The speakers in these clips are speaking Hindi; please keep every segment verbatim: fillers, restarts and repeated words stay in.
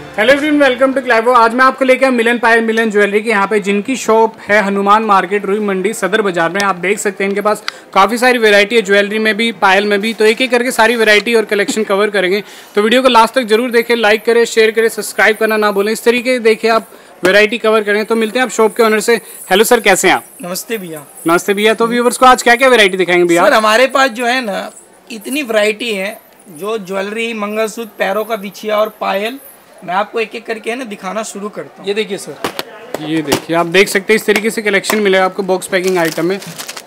हेलो एवरीवन, वेलकम टू क्लाइवो। आज मैं आपको लेकर मिलन पायल मिलन ज्वेलरी के यहाँ पे, जिनकी शॉप है हनुमान मार्केट, रुई मंडी, सदर बाजार में। आप देख सकते हैं इनके पास काफ़ी सारी वैरायटी है, ज्वेलरी में भी, पायल में भी। तो एक एक करके सारी वैरायटी और कलेक्शन कवर करेंगे। तो वीडियो को लास्ट तक जरूर देखें, लाइक करें, शेयर करें, सब्सक्राइब करना ना भूलें। इस तरीके देखिए आप वैरायटी कवर करेंगे। तो मिलते हैं आप शॉप के ओनर से। हेलो सर, कैसे हैं आप? नमस्ते भैया। नमस्ते भैया। तो व्यूवर्स को आज क्या क्या वैरायटी दिखाएंगे भैया? सर हमारे पास जो है ना इतनी वैरायटी है, जो ज्वेलरी, मंगलसूत्र, पैरों का बिछिया और पायल, मैं आपको एक एक करके है ना दिखाना शुरू करता हूँ। ये देखिए सर, ये देखिए आप देख सकते हैं इस तरीके से कलेक्शन मिलेगा आपको बॉक्स पैकिंग आइटम में।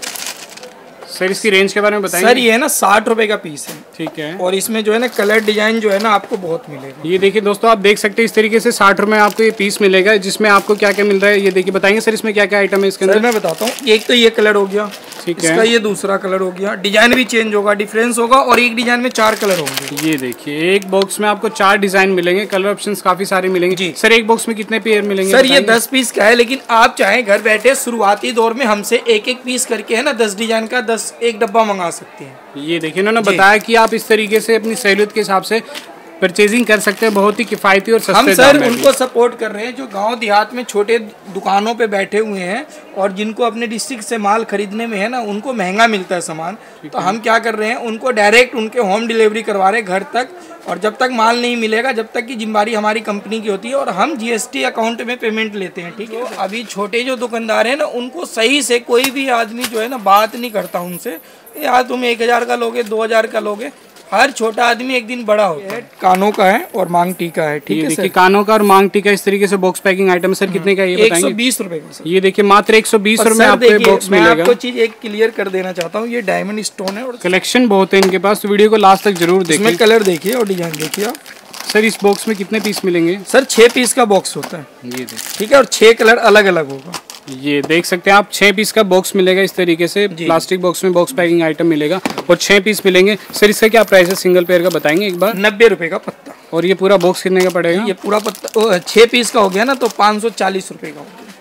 सर इसकी रेंज के बारे में बताएंगे? सर ये है ना साठ रुपए का पीस है। ठीक है। और इसमें जो है ना कलर डिजाइन जो है ना आपको बहुत मिलेगा। ये देखिए दोस्तों, आप देख सकते हैं इस तरीके से साठ रुपए में आपको ये पीस मिलेगा, जिसमें आपको क्या क्या मिल रहा है ये देखिए। बताएंगे सर इसमें क्या क्या आइटम है इसके अंदर? मैं बताता हूँ। एक तो ये कलर हो गया, ठीक है। इसका ये दूसरा कलर हो गया, डिजाइन भी चेंज होगा, डिफरेंस होगा, और एक डिजाइन में चार कलर होंगे। ये देखिए एक बॉक्स में आपको चार डिजाइन मिलेंगे, कलर ऑप्शंस काफी सारे मिलेंगे जी। सर एक बॉक्स में कितने पेयर मिलेंगे? सर ये दस पीस का है, लेकिन आप चाहे घर बैठे शुरुआती दौर में हमसे एक एक पीस करके है ना दस डिजाइन का दस एक डब्बा मंगा सकते हैं। ये देखिए इन्होंने बताया कि आप इस तरीके से अपनी सहूलियत के हिसाब से परचेजिंग कर सकते हैं, बहुत ही किफायती और सस्ते हम सर उनको सपोर्ट कर रहे हैं जो गांव देहात में छोटे दुकानों पे बैठे हुए हैं और जिनको अपने डिस्ट्रिक्ट से माल खरीदने में है ना उनको महंगा मिलता है सामान। तो हम क्या कर रहे हैं, उनको डायरेक्ट उनके होम डिलीवरी करवा रहे हैं घर तक, और जब तक माल नहीं मिलेगा, जब तक की जिम्मेदारी हमारी कंपनी की होती है, और हम जीएसटी अकाउंट में पेमेंट लेते हैं। ठीक है। अभी छोटे जो दुकानदार हैं ना उनको सही से कोई भी आदमी जो है ना बात नहीं करता उनसे, यार तुम एक हजार का लोगे, दो हजार का लोगे। हर छोटा आदमी एक दिन बड़ा होता है। कानों का है और मांग टीका है। ठीक है। देखिए कानों का और मांग टीका इस तरीके से बॉक्स पैकिंग आइटम। सर कितने का ये बताएंगे? एक सौ बीस रुपए का। ये देखिए मात्र एक सौ बीस रुपए में आपको बॉक्स मिलेगा। मैं आपको चीज एक क्लियर कर देना चाहता हूँ, ये डायमंड स्टोन है और कलेक्शन बहुत है इनके पास। तो वीडियो को लास्ट तक जरूर देखिए। इसमें कलर देखिए और डिजाइन देखिए आप। सर इस बॉक्स में कितने पीस मिलेंगे? सर छह पीस का बॉक्स होता है। ये देखिए, ठीक है। और छह कलर अलग अलग होगा। ये देख सकते हैं आप, छह पीस का बॉक्स मिलेगा इस तरीके से। प्लास्टिक बॉक्स में बॉक्स पैकिंग आइटम मिलेगा और छह पीस मिलेंगे। सर इसका क्या प्राइस है सिंगल पेयर का, बताएंगे एक बार? नब्बे रुपए का पत्ता। और ये पूरा बॉक्स कितने का पड़ेगा? ये पूरा पत्ता छह पीस का हो गया ना, तो पाँच सौ चालीस रुपए का हो गया।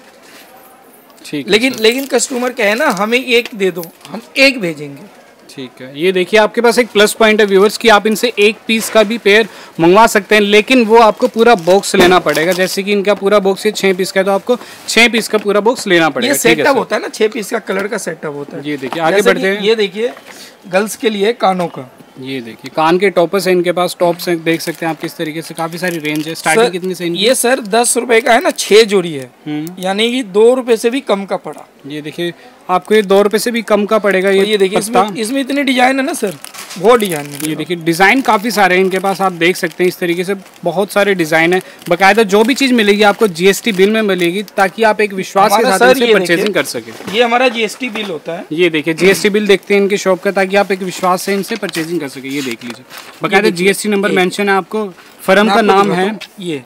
ठीक। लेकिन लेकिन कस्टमर क्या है ना, हमें एक दे दो, हम एक भेजेंगे। ठीक है। ये देखिए आपके पास एक प्लस पॉइंट है व्यूअर्स कि आप इनसे एक पीस का भी पेयर मंगवा सकते हैं, लेकिन वो आपको पूरा बॉक्स लेना पड़ेगा। जैसे कि इनका पूरा बॉक्स ये छह पीस का है, तो आपको छह पीस का पूरा बॉक्स लेना पड़ेगा। ये सेटअप होता है ना, छह पीस का कलर का सेटअप होता है। ये देखिए आगे बढ़ते हैं। ये देखिए गर्ल्स के लिए कानों का, ये देखिए कान के टॉपर्स है इनके पास। टॉप्स हैं, देख सकते हैं आप किस तरीके से, काफी सारी रेंज है। स्टार्टिंग कितनी से इनकी? ये सर दस रुपए का है ना, छह जोड़ी है, यानी कि दो रुपए से भी कम का पड़ा। ये देखिए आपको ये दो रुपए से भी कम का पड़ेगा। ये ये देखिए इसमें, इसमें इतनी डिजाइन है ना सर, बहुत डिजाइन है। ये देखिए डिजाइन काफी सारे हैं इनके पास, आप देख सकते हैं इस तरीके से बहुत सारे डिजाइन है। बकायदा जो भी चीज मिलेगी आपको जीएसटी बिल में मिलेगी, ताकि आप एक विश्वास के साथ इसे परचेजिंग कर सके। ये हमारा जीएसटी बिल होता है। ये देखिए जीएसटी बिल देखते हैं इनके शॉप का, ताकि आप एक विश्वास से इनसे परचेजिंग कर सके। ये देख लीजिए बकायदा जीएसटी नंबर मेंशन है, आपको फर्म का नाम है। ये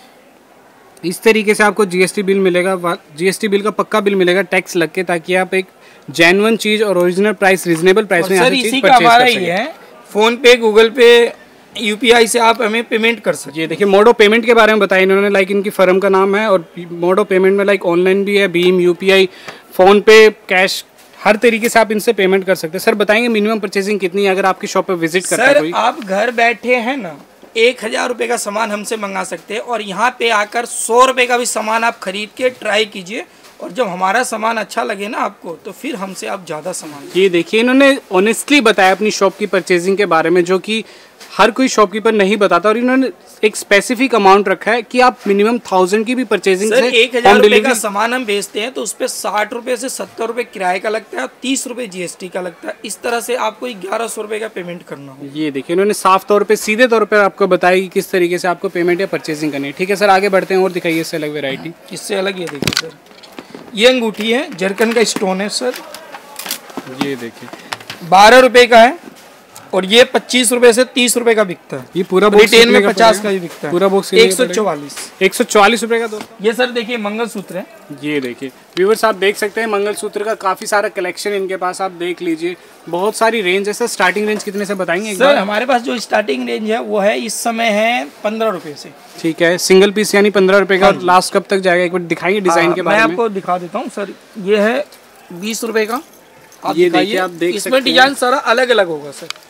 इस तरीके से आपको जीएसटी बिल मिलेगा, जीएसटी बिल का पक्का बिल मिलेगा टैक्स लग के, ताकि आप एक जेन्युइन चीज और ओरिजिनल प्राइस, रीजनेबल प्राइस में सर इसी का हमारा ही है। फोन पे, गूगल पे, यूपीआई से आप हमें पेमेंट कर सकते हैं। ये देखिए मोड ऑफ पेमेंट के बारे में बताया इन्होंने, लाइक इनकी फर्म का नाम है, और मोड ऑफ पेमेंट में लाइक ऑनलाइन भी है, भीम, यूपीआई, फोन पे, कैश, हर तरीके से आप इनसे पेमेंट कर सकते हैं। सर बताएंगे मिनिमम परचेजिंग कितनी है अगर आपकी शॉप पे विजिट करता है कोई? आप घर बैठे हैं ना, एक हजार रुपए का सामान हमसे मंगा सकते हैं, और यहाँ पे आकर सौ रुपए का भी सामान आप खरीद के ट्राई कीजिए, और जब हमारा सामान अच्छा लगे ना आपको, तो फिर हमसे आप ज्यादा सामान। ये देखिए इन्होंने ऑनेस्टली बताया अपनी शॉप की परचेजिंग के बारे में, जो कि हर कोई शॉपकीपर नहीं बताता, और इन्होंने एक स्पेसिफिक अमाउंट रखा है कि आप मिनिमम थाउजेंड की भी परचेजिंग से एक हजार रुपए का सामान हम बेचते हैं, तो उस पर साठ रुपए से सत्तर रुपए किराए का लगता है, तीस रुपए जीएसटी का लगता है। इस तरह से आपको ग्यारह सौ रुपए का पेमेंट करना हो। ये देखिए इन्होंने साफ तौर पे, सीधे तौर पे आपको बताया कि किस तरीके से आपको पेमेंट या परचेजिंग करनी है। ठीक है सर आगे बढ़ते हैं और दिखाइए इससे अलग वेरायटी। इससे अलग ये देखिए सर, ये अंगूठी है, जरकन का स्टोन है सर। ये देखिए बारह रुपए का है, और ये पच्चीस रुपए से तीस रुपए का बिकता है। ये पूरा रिटेल में पचास का भी बिकता है। पूरा बॉक्स एक सौ चौवालीस एक सौ चौवालीस रुपए का। दोस्तों ये सर देखिए मंगलसूत्र है। ये देखिए व्यूअर्स आप देख सकते हैं मंगलसूत्र का काफी सारा कलेक्शन इनके पास, आप देख लीजिए बहुत सारी रेंज है। सर स्टार्टिंग रेंज कितने से बताएंगे एक सर बार? हमारे पास जो स्टार्टिंग रेंज है वो है इस समय है पंद्रह रुपए से। ठीक है, सिंगल पीस यानी पंद्रह रुपए का। लास्ट कब तक जाएगा एक बार दिखाइए डिजाइन के बारे में। मैं आपको दिखा देता हूँ सर, ये है बीस रुपए का। ये देखिए आप देख सकते हैं, इसमें डिजाइन सारा अलग अलग होगा सर।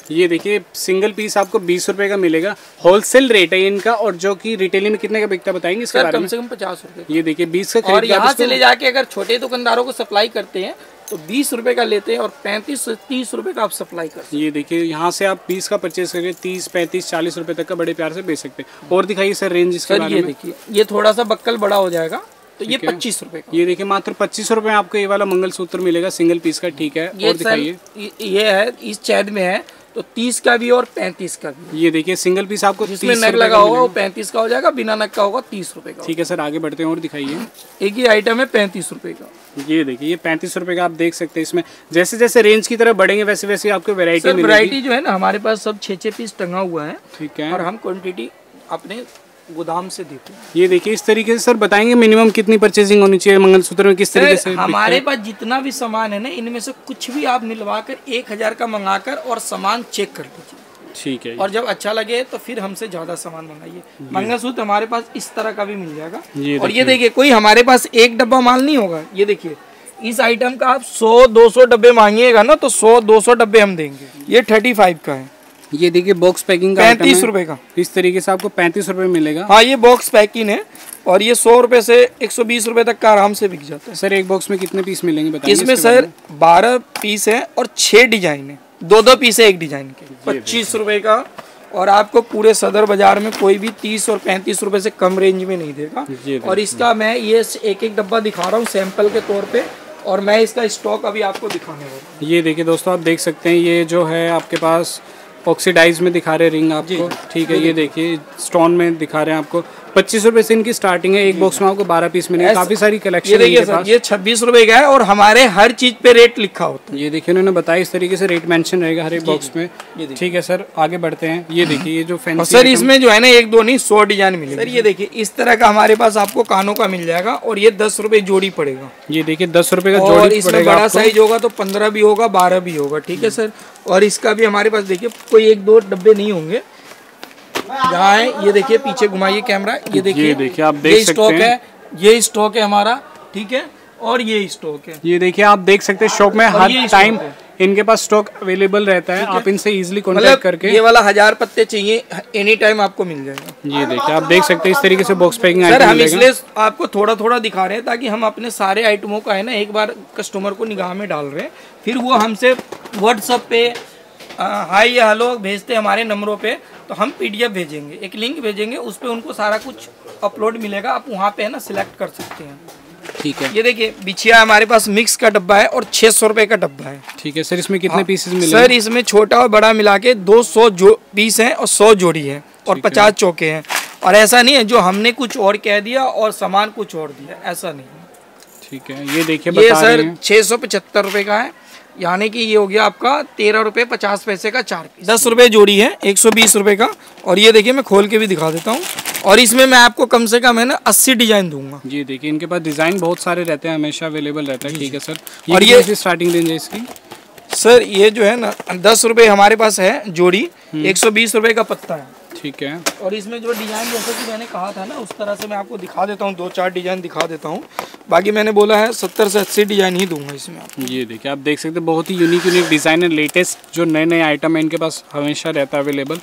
ये देखिए सिंगल पीस आपको बीस रुपए का मिलेगा, होलसेल रेट है इनका। और जो कि रिटेलिंग में कितने का बिकता है बताएंगे इसके बारे में? कम से कम पचास रुपए। ये देखिए बीस का और यहाँ से ले जाके अगर छोटे दुकानदारों को सप्लाई करते हैं तो बीस रुपए का लेते हैं और पैंतीस से तीस रुपए का आप सप्लाई करते हैं। ये देखिए यहाँ से आप बीस का परचेज करके तीस पैंतीस चालीस रुपए तक का बड़े प्यार से बेच सकते हैं। और दिखाइए सर रेंज इसके बारे में। ये देखिए ये थोड़ा सा बक्कल बड़ा हो जाएगा तो ये पच्चीस रुपए का। ये देखिए मात्र पच्चीस रुपए में आपको ये वाला मंगलसूत्र मिलेगा सिंगल पीस का। ठीक है, और दिखाइए। ये है इस चैन में है तो तीस का भी और पैंतीस का भी। ये देखिए सिंगल पीस आपको जिसमें नग लगा होगा वो पैंतीस का हो जाएगा, बिना नग का होगा तीस रुपए का। ठीक है सर, आगे बढ़ते हैं और दिखाइए। एक ही आइटम है पैंतीस रुपए का। ये देखिए ये पैंतीस रुपए का आप देख सकते हैं। इसमें जैसे जैसे रेंज की तरफ बढ़ेंगे वैसे वैसे आपको वैरायटी मिलेगी। वैरायटी जो है ना हमारे पास सब छः छः पीस टंगा हुआ है। ठीक है, और हम क्वांटिटी अपने गोदाम से देते हैं। ये देखिए इस तरीके से सर बताएंगे मिनिमम कितनी परचेजिंग होनी चाहिए मंगलसूत्र में, किस तरीके से? हमारे पास जितना भी सामान है ना इनमें से कुछ भी आप मिलवा कर एक हजार का मंगा कर और सामान चेक कर लीजिए। ठीक है, और जब अच्छा लगे तो फिर हमसे ज्यादा सामान मंगाइए। मंगलसूत्र हमारे पास इस तरह का भी मिल जाएगा। ये और ये देखिए कोई हमारे पास एक डब्बा माल नहीं होगा। ये देखिए इस आइटम का आप सौ दो सौ डब्बे मांगिएगा ना तो सौ दो सौ डब्बे हम देंगे। ये थर्टी फाइव का है। ये देखिए बॉक्स पैकिंग का पैंतीस रुपए का। इस तरीके से आपको पैंतीस रुपए मिलेगा। हाँ ये बॉक्स पैकिंग है और ये सौ रुपए से एक सौ बीस रुपए तक का आराम से बिक जाता है। सर एक बॉक्स में कितने पीस मिलेंगे बताइए? इसमें सर बारह पीस है और छह डिजाइन है, दो दो पीस है एक डिजाइन के। पच्चीस रुपए का। और आपको पूरे सदर बाजार में कोई भी तीस और पैंतीस रुपए से कम रेंज में नहीं देगा। और इसका मैं ये एक एक डब्बा दिखा रहा हूँ सैंपल के तौर पे, और मैं इसका स्टॉक अभी आपको दिखाने वाला हूँ। ये देखिए दोस्तों आप देख सकते हैं ये जो है आपके पास ऑक्सीडाइज में दिखा रहे रिंग आपको। ठीक है, ये देखिए स्टोन में दिखा रहे हैं आपको। पच्चीस रुपए से इनकी स्टार्टिंग है। एक बॉक्स में आपको बारह पीस मिलेंगे। काफी सारी कलेक्शन ये देखिए सर, ये छब्बीस रुपए का है और हमारे हर चीज पे रेट लिखा होता है। ये देखिए उन्होंने बताया इस तरीके से रेट मेंशन रहेगा हर एक बॉक्स में। ठीक है सर, आगे बढ़ते हैं। ये देखिए ये जो फैंसी सर इसमें जो है ना एक दो नहीं सौ डिजाइन मिलेगी। सर ये देखिए इस तरह का हमारे पास आपको कानों का मिल जाएगा और ये दस रुपए जोड़ी पड़ेगा। ये देखिए दस रुपए का जोड़ी पड़ेगा। इसमें बड़ा साइज होगा तो पंद्रह भी होगा, बारह भी होगा। ठीक है सर, और इसका भी हमारे पास देखिए कोई एक दो डब्बे नहीं होंगे। यहाँ है, ये देखिए पीछे घुमाइए कैमरा। ये देखिए ये देखिए आप देख सकते हैं है, ये स्टॉक है हमारा। ठीक है, और ये स्टॉक है। ये देखिए आप देख सकते हैं शॉप में हर टाइम इनके पास स्टॉक अवेलेबल रहता है। आप इनसे इजीली कांटेक्ट करके ये वाला हजार पत्ते चाहिए एनी टाइम आपको मिल जाएगा। ये देखिए आप देख सकते हैं इस तरीके से बॉक्स पैकिंग। सर हम इसलिए आपको थोड़ा थोड़ा दिखा रहे हैं ताकि हम अपने सारे आइटमों का है ना एक बार कस्टमर को निगाह में डाल रहे हैं, फिर वो हमसे व्हाट्सएप पे हाय या हेलो भेजते हमारे नंबरों पे, तो हम पीडीएफ भेजेंगे, एक लिंक भेजेंगे, उस पर उनको सारा कुछ अपलोड मिलेगा। आप वहाँ पे है ना सिलेक्ट कर सकते हैं। ठीक है, ये देखिए बिछिया हमारे पास मिक्स का डब्बा है और छह सौ रुपए का डब्बा है। ठीक है सर, इसमें कितने पीसेस मिलेंगे? सर इसमें छोटा और बड़ा मिला के दो सौ जो पीस हैं और सौ जोड़ी है और पचास चौके हैं। और ऐसा नहीं है जो हमने कुछ और कह दिया और सामान कुछ और दिया, ऐसा नहीं है। ठीक है, ये देखिए ये सर छह सौ पचहत्तर रुपए का है, यानी कि ये हो गया आपका तेरह रुपए पचास पैसे का चार पीस। दस रुपए जोड़ी है, एक सौ बीस रुपए का। और ये देखिए मैं खोल के भी दिखा देता हूँ। और इसमें मैं आपको कम से कम है ना अस्सी डिजाइन दूंगा। जी देखिए इनके पास डिजाइन बहुत सारे रहते हैं, हमेशा अवेलेबल रहता है। ठीक है सर, और ये स्टार्टिंग रेंज है इसकी? सर ये जो है ना दस रुपए हमारे पास है जोड़ी, एक सौ बीस रुपए का पत्ता है। ठीक है, और इसमें जो डिजाइन जैसे कि मैंने कहा था ना उस तरह से मैं आपको दिखा देता हूँ, दो चार डिजाइन दिखा देता हूँ। बाकी मैंने बोला है सत्तर से अस्सी डिजाइन ही दूंगा इसमें आपको। ये देखिए आप देख सकते हैं बहुत ही यूनिक यूनिक डिजाइन है, लेटेस्ट जो नए नए आइटम है इनके पास हमेशा रहता है अवेलेबल।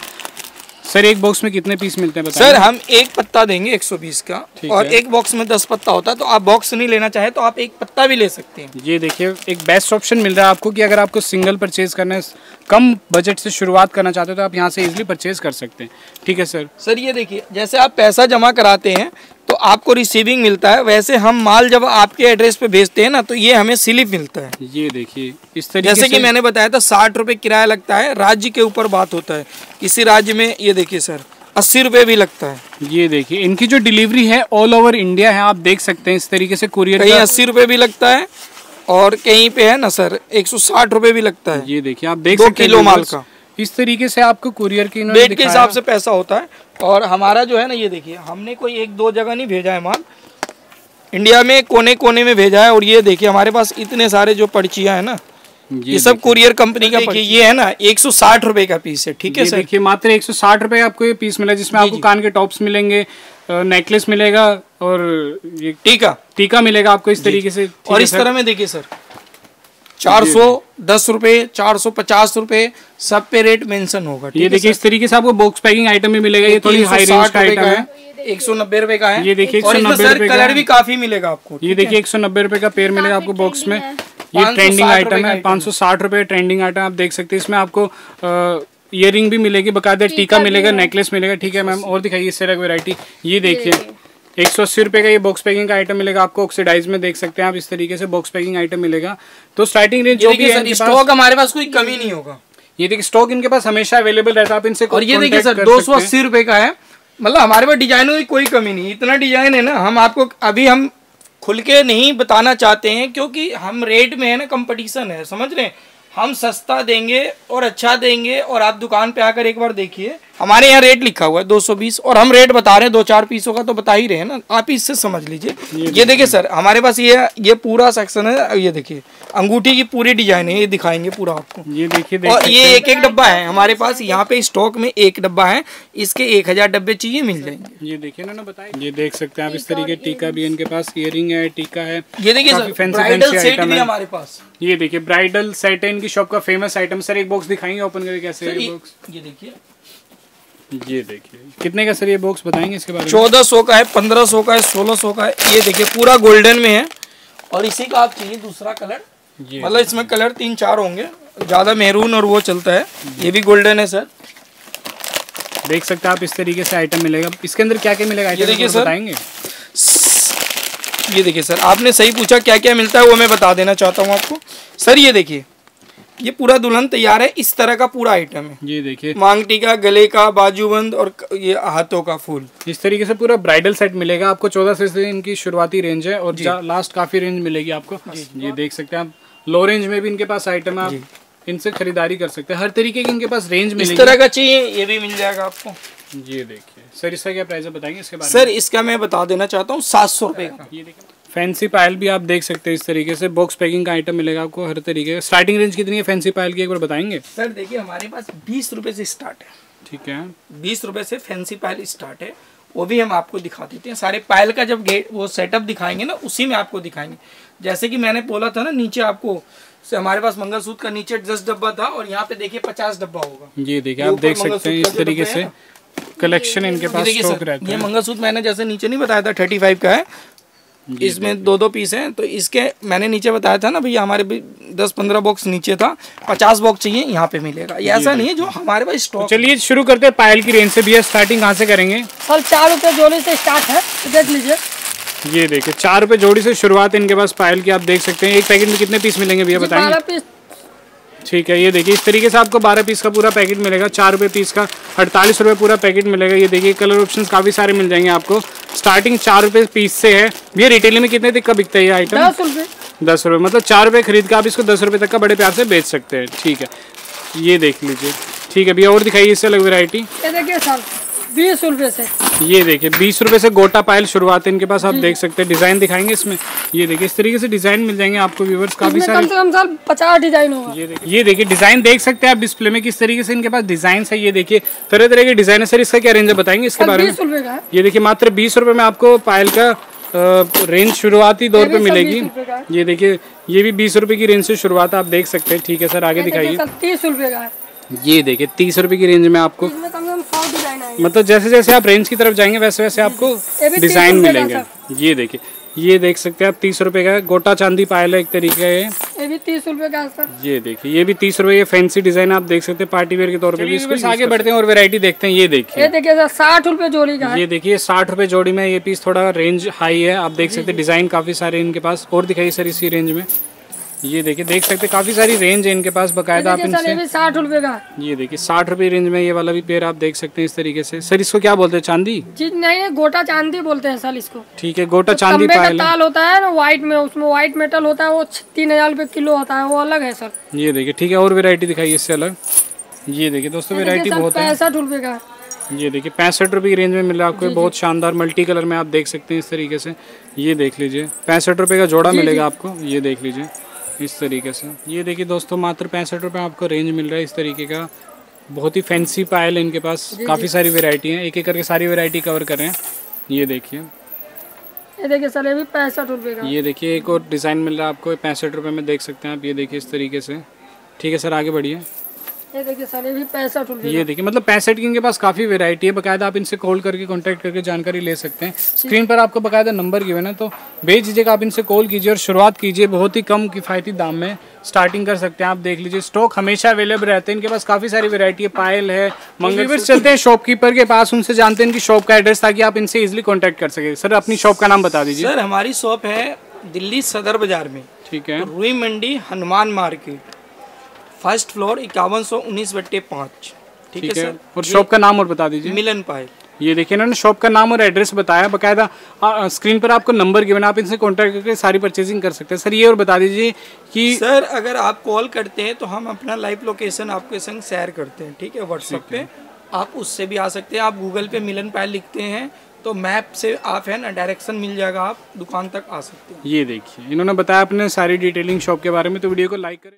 सर एक बॉक्स में कितने पीस मिलते हैं बताइए? सर हम एक पत्ता देंगे एक सौ बीस का, और एक बॉक्स में दस पत्ता होता है, तो आप बॉक्स नहीं लेना चाहे तो आप एक पत्ता भी ले सकते हैं। ये देखिए एक बेस्ट ऑप्शन मिल रहा है आपको कि अगर आपको सिंगल परचेज करना है, कम बजट से शुरुआत करना चाहते हो तो आप यहाँ से इजीली परचेज कर सकते हैं। ठीक है सर। सर ये देखिए जैसे आप पैसा जमा कराते हैं तो आपको रिसीविंग मिलता है, वैसे हम माल जब आपके एड्रेस पे भेजते हैं ना तो ये हमें स्लिप मिलता है। ये देखिए इस तरीके जैसे कि मैंने बताया था साठ रुपए किराया लगता है, राज्य के ऊपर बात होता है। किसी राज्य में ये देखिए सर अस्सी रुपए भी लगता है। ये देखिए इनकी जो डिलीवरी है ऑल ओवर इंडिया है, आप देख सकते हैं इस तरीके से कुरियर कहीं अस्सी रुपए भी लगता है और कहीं पे है ना सर एक सौ साठ रुपए भी लगता है। ये देखिए आप देख दो सकते हैं किलो माल का इस तरीके से आपको कुरियर की वेट के हिसाब से पैसा होता है। और हमारा जो है ना ये देखिए हमने कोई एक दो जगह नहीं भेजा है माल, इंडिया में कोने कोने में भेजा है। और ये देखिए हमारे पास इतने सारे जो पर्चियां है ना ये, ये सब कुरियर कंपनी का। देखिए ये है ना एक सौ साठ रुपए का पीस है। ठीक है सर, देखिए मात्र एक सौ साठ रुपए आपको ये पीस मिला, जिसमें आपको कान के टॉप्स मिलेंगे, नेकलेस मिलेगा और ये टीका टीका मिलेगा आपको इस तरीके से। और इस तरह में देखिए सर चार सौ दस रुपए, चार सौ पचास रुपए, सब पे रेट मेंशन होगा। ये देखिए इस तरीके से आपको बॉक्स पैकिंग आइटम भी मिलेगा। ये थोड़ी हाई रेंज का आइटम है, एक सौ नब्बे रुपए का है। ये देखिए एक सौ नब्बे रुपए का कलर भी काफी मिलेगा आपको। ये देखिए एक सौ नब्बे रुपए का पेयर मिलेगा आपको बॉक्स में। ये ट्रेंडिंग आइटम है, पाँच सौ साठ रुपए ट्रेंडिंग आइटम आप देख सकते हैं। इसमें आपको ईयर रिंग भी मिलेगी, बकायदा टीका मिलेगा, नेकलेस मिलेगा। ठीक है मैम, और दिखाइए इससे अलग वेरायटी। ये देखिए एक सौ अस्सी रुपए का ये बॉक्स पैकिंग का आइटम मिलेगा आपको, ऑक्सीडाइज में देख सकते हैं आप। इस तरीके से बॉक्स पैकिंग आइटम मिलेगा। तो स्टार्टिंग रेंज जो भी है, स्टॉक हमारे पास कोई कमी नहीं होगा। ये देखिए स्टॉक इनके पास हमेशा अवेलेबल रहता है, आप इनसे। और ये देखिए सर दो सौ अस्सी रुपए का है, मतलब हमारे पास डिजाइनों की कोई कमी नहीं। इतना डिजाइन है ना, हम आपको अभी हम खुल के नहीं बताना चाहते हैं क्योंकि हम रेट में है ना, कंपटीशन है, समझ रहे हैं। हम सस्ता देंगे और अच्छा देंगे, और आप दुकान पे आकर एक बार देखिए, हमारे यहाँ रेट लिखा हुआ है दो सौ बीस और हम रेट बता रहे हैं दो चार पीसों का, तो बता ही रहे हैं ना, आप ही इससे समझ लीजिए। ये, ये देखिए सर हमारे पास ये ये पूरा सेक्शन है। ये देखिए अंगूठी की पूरी डिजाइन है, ये दिखाएंगे पूरा आपको। ये देखिए और ये एक एक डब्बा है हमारे पास, यहाँ पे स्टॉक में एक डब्बा है, इसके एक हजार डब्बे चाहिए मिल जाएंगे। ये देखिए ना ना बताइए, ये देख सकते हैं आप इस तरीके टीका भी इनके पास, इयरिंग है, टीका है। ये देखिए सर ब्राइडल सेट भी हमारे पास। ये देखिए ब्राइडल सेट है इनकी शॉप का फेमस आइटम। सर एक बॉक्स दिखाएंगे ओपन करके कैसे है ये बॉक्स। ये देखिए, ये देखिए कितने का सर ये बॉक्स बताएंगे इसके बारे में। चौदह सौ का है, पंद्रह सौ का है, सोलह सौ का है। ये देखिए पूरा गोल्डन में है, और इसी का आप चाहिए दूसरा कलर, मतलब इसमें कलर तीन चार होंगे, ज्यादा मेरून और वो चलता है। ये भी गोल्डन है सर, देख सकते हैं आप इस तरीके से आइटम मिलेगा। इसके अंदर क्या क्या मिलेगा ये देखिए सर बताएंगे। ये देखिए सर आपने सही पूछा क्या क्या मिलता है, वो मैं बता देना चाहता हूँ आपको। सर ये देखिए ये पूरा दुल्हन तैयार है, इस तरह का पूरा आइटम है। ये देखिए मांग टीका, गले का, बाजूबंद और ये हाथों का फूल, इस तरीके से पूरा ब्राइडल सेट मिलेगा आपको। चौदह सौ से इनकी शुरुआती रेंज है और लास्ट काफी रेंज मिलेगी आपको। ये देख सकते हैं आप, लो रेंज में भी इनके पास आइटम है, आप इनसे खरीदारी कर सकते हैं। हर तरीके की इनके पास रेंज मिलेगी। इस तरह का चाहिए ये भी मिल जाएगा आपको। ये देखिए सर इसका क्या प्राइस है बताएंगे इसके बारे में। सर इसका मैं बता देना चाहता हूँ सात सौ रुपए का। ये देखिए फैंसी पायल भी आप देख सकते हैं, इस तरीके से बॉक्स पैकिंग का आइटम मिलेगा आपको हर तरीके का। स्टार्टिंग रेंज कितनी है फैंसी पायल की एक बार बताएंगे। सर देखिए हमारे पास बीस रुपए से स्टार्ट है। ठीक है, बीस रुपए से फैंसी पायल स्टार्ट है, वो भी हम आपको दिखा देते हैं। सारे पायल का जब गेट वो सेटअप दिखाएंगे ना, उसी में आपको दिखाएंगे। जैसे कि मैंने बोला था ना, नीचे आपको से हमारे पास मंगलसूत्र का नीचे दस डब्बा था और यहाँ पे देखिए पचास डब्बा होगा। ये देखिए आप देख सकते हैं इस तरीके से कलेक्शन इनके पास स्टॉक रहता है। ये मंगलसूत्र मैंने जैसे नीचे नहीं बताया था थर्टी फाइव का है, इसमें दो दो पीस हैं, तो इसके मैंने नीचे बताया था ना भैया, हमारे भी दस पंद्रह बॉक्स नीचे था, पचास बॉक्स चाहिए यहाँ पे मिलेगा। ये ऐसा नहीं है जो हमारे पास स्टॉक। चलिए शुरू करते हैं पायल की रेंज से। भैया स्टार्टिंग कहाँ से करेंगे। सर चार रुपए जोड़ी से स्टार्ट है, देख लीजिए। ये देखिए चार रुपए जोड़ी से शुरुआत इनके पास पायल की, आप देख सकते हैं। एक पैकेट में कितने पीस मिलेंगे भैया बताएंगे। ठीक है, ये देखिए इस तरीके से आपको बारह पीस का पूरा पैकेट मिलेगा। चार रुपये पीस का अड़तालीस रुपये पूरा पैकेट मिलेगा। ये देखिए कलर ऑप्शंस काफ़ी सारे मिल जाएंगे आपको। स्टार्टिंग चार रुपये पीस से है। भैया रिटेल में कितने तक का बिकता है ये आइटम। दस रुपये दस रुपये मतलब चार रुपये खरीद के आप इसको दस रुपये तक का बड़े प्यार से बेच सकते हैं। ठीक है, ये देख लीजिए। ठीक है भैया और दिखाइए इससे अलग वेरायटी। ये देखिए सर बीस रुपये से, ये देखिए बीस रुपए से गोटा पायल शुरुआत है इनके पास, आप देख सकते हैं। डिजाइन दिखाएंगे इसमें। ये देखिए इस तरीके से डिजाइन मिल जाएंगे आपको व्यूअर्स, काफी सारे, कम से कम सर पचास डिजाइन होगा। ये देखिए ये देखिए डिजाइन देख सकते हैं आप डिस्प्ले में किस तरीके से इनके पास डिजाइन है। ये देखिए तरह तरह के डिजाइन है। सर इसका क्या रेंज है बताएंगे इसके बारे में। बीस रुपये का है। ये देखिए मात्र बीस रुपए में आपको पायल का रेंज शुरुआती दौर पे मिलेगी। ये देखिए ये भी बीस रुपए की रेंज से शुरुआत आप देख सकते हैं। ठीक है सर आगे दिखाइए। तीस रुपये का है। ये देखिए तीस रुपए की रेंज में आपको, मतलब जैसे जैसे आप रेंज की तरफ जाएंगे वैसे वैसे आपको डिजाइन मिलेंगे। ये देखिए ये देख सकते हैं आप तीस रुपए का गोटा चांदी पायल है एक तरीके है। ये भी तीस रुपए का है सर। ये देखिए ये भी तीस रुपए, ये फैंसी डिजाइन आप देख सकते हैं पार्टी वेयर के तौर पे भी। इसको आगे बढ़ते हैं और वैरायटी देखते हैं। ये देखिए ये देखिए सर साठ रुपए जोड़ी का है। ये देखिए साठ रुपए जोड़ी में ये पीस थोड़ा रेंज हाई है, आप देख सकते हैं। डिजाइन काफी सारे इनके पास। और दिखाइए सर इसी रेंज में। ये देखिए देख सकते हैं काफी सारी रेंज है इनके पास बकायदा। आप इनसे साठ रुपए का। ये देखिए साठ रुपए रेंज में ये वाला भी पेयर आप देख सकते हैं इस तरीके से। सर इसको क्या बोलते हैं, चांदी जी नहीं गोटा चांदी बोलते हैं सर इसको। ठीक है गोटा चांदी पायल ताल होता है ना व्हाइट में, उसमें व्हाइट मेटल होता है, वो तीन हजार रुपए किलो होता है, वो अलग है सर। ये देखिए ठीक है और वेरायटी दिखाइए इससे अलग। ये देखिए दोस्तों वेरायटी बहुत है। पैंसठ रुपए का। ये देखिए पैंसठ रुपए की रेंज में मिल रहा है आपको, बहुत शानदार मल्टी कलर में आप देख सकते हैं इस तरीके से। ये देख लीजिए पैंसठ रुपए का जोड़ा मिलेगा आपको। ये देख लीजिए इस तरीके से। ये देखिए दोस्तों मात्र पैंसठ रुपये आपको रेंज मिल रहा है इस तरीके का। बहुत ही फैंसी पायल है इनके पास, काफ़ी सारी वैरायटी हैं। एक एक करके सारी वैरायटी कवर कर रहे हैं। ये देखिए ये देखिए सर, ये भी पैंसठ रुपये का। ये देखिए एक और डिज़ाइन मिल रहा है आपको पैंसठ रुपये में, देख सकते हैं आप। ये देखिए इस तरीके से। ठीक है सर, आगे बढ़िए। ये देखिए सर, ये भी पैंसठ रुपये। ये देखिए मतलब पैंसठ की इनके पास काफ़ी वैरायटी है। बकायदा आप इनसे कॉल करके कांटेक्ट करके जानकारी ले सकते हैं। स्क्रीन पर आपको बकायदा नंबर गिवन है, तो भेज दीजिएगा, आप इनसे कॉल कीजिए और शुरुआत कीजिए। बहुत ही कम किफ़ायती दाम में स्टार्टिंग कर सकते हैं। आप देख लीजिए, स्टॉक हमेशा अवेलेबल रहते हैं इनके पास। काफ़ी सारी वैरायटी है, पायल है, मंगलसूत्र। चलते हैं शॉपकीपर के पास, उनसे जानते हैं इनकी शॉप का एड्रेस, ताकि आप इनसे इजिली कॉन्टैक्ट कर सके। सर अपनी शॉप का नाम बता दीजिए। सर हमारी शॉप है दिल्ली सदर बाजार में। ठीक है। Rui Mandi Hanuman market, first floor, इक्यावन सौ उन्नीस बट्टे पाँच। ठीक है सर। और शॉप का नाम और बता दीजिए। मिलन पायल। ये देखिए इन्होंने शॉप का नाम और एड्रेस बताया। बकायदा स्क्रीन पर आपको नंबर गिवन, आप इनसे कांटेक्ट करके सारी परचेजिंग कर सकते हैं। सर ये और बता दीजिए कि सर अगर आप कॉल करते हैं तो हम अपना लाइव लोकेशन आपके संग शेयर करते हैं। ठीक है, व्हाट्सएप पे आप उससे भी आ सकते हैं। आप गूगल पे मिलन पायल लिखते हैं तो मैप से आप है ना डायरेक्शन मिल जाएगा, आप दुकान तक आ सकते हैं। ये देखिए इन्होंने बताया अपने सारी डिटेलिंग शॉप के बारे में। तो वीडियो को लाइक करें।